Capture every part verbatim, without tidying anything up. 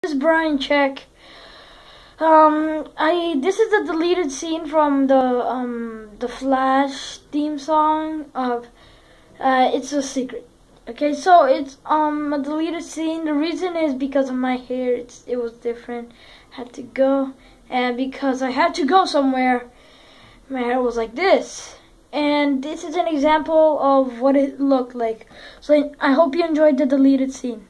This is Brian Check. Um, I this is the deleted scene from the um the Flash theme song of uh It's a Secret. Okay, so it's um a deleted scene. The reason is because of my hair. It's it was different. Had to go, and because I had to go somewhere, my hair was like this. And this is an example of what it looked like. So I hope you enjoyed the deleted scene.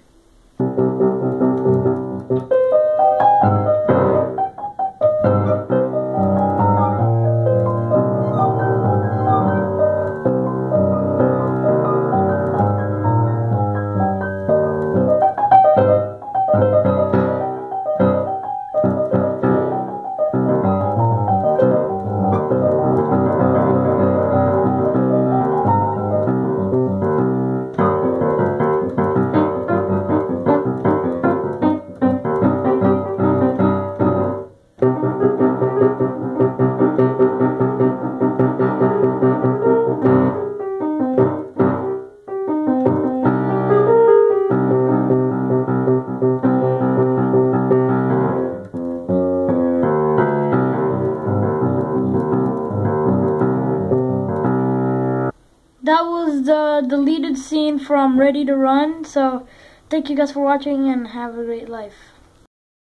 That was the deleted scene from Ready to Run. So thank you guys for watching and have a great life.